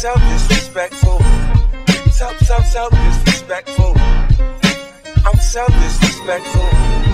so disrespectful. So disrespectful. I'm so disrespectful.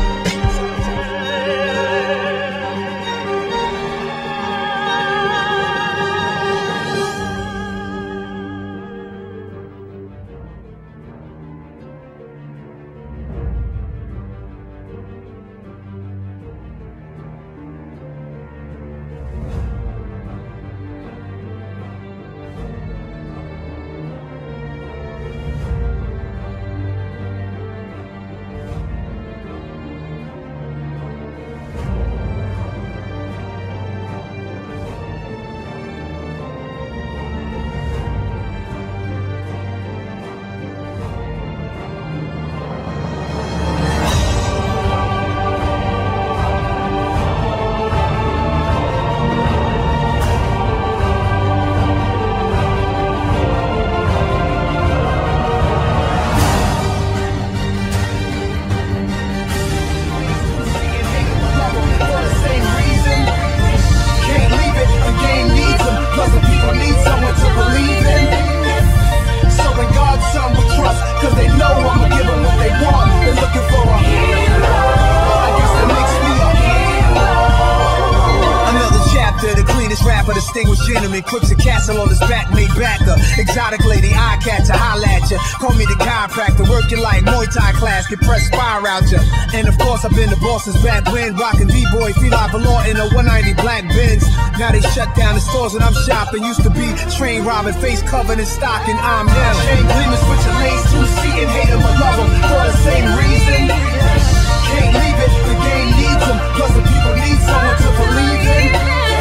Distinguished gentleman, crooks a castle on his back, made backer. Exotic lady, eye catcher, holla at ya. Call me the chiropractor, working like Muay Thai class, can press fire out ya. And of course, I've been the boss since back when, rocking B-boy, feel like law in a 190 black Benz. Now they shut down the stores when I'm shopping. Used to be train robbing, face covered in stock, and I'm now. Chain gleaming, switching lanes, 2C and hate 'em or love 'em for the same reason. Can't leave it, the game needs 'em, plus the people need someone to believe in.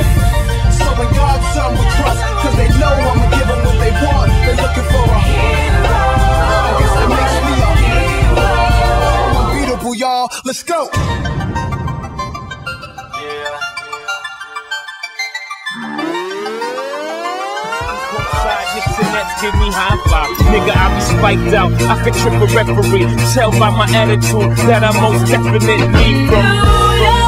So when God's son we trust, cause they know I'ma give them what they want. They're looking for a hero. I guess that makes me a hero. Unbeatable, y'all. Let's go. Give me high five, nigga, I be spiked out. I could trip a referee, tell by my attitude that I'm most definitely from